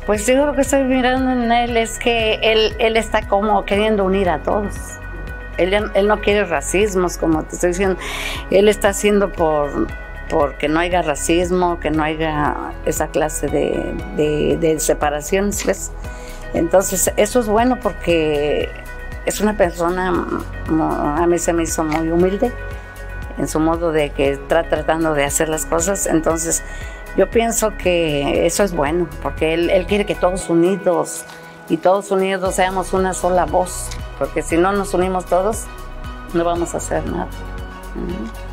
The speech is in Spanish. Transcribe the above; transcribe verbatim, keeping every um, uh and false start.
Pues yo lo que estoy mirando en él es que él, él está como queriendo unir a todos. Él, él no quiere racismos, como te estoy diciendo. Él está haciendo por, por que no haya racismo, que no haya esa clase de, de, de separaciones, ¿ves? Entonces, eso es bueno porque es una persona, a mí se me hizo muy humilde en su modo de que está tratando de hacer las cosas. Entonces, yo pienso que eso es bueno, porque él, él quiere que todos unidos y todos unidos seamos una sola voz, porque si no nos unimos todos, no vamos a hacer nada. Uh-huh.